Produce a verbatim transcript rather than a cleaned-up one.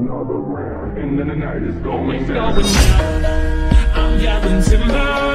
another round, and then the night is going It's down. going down. I'm yelling timber.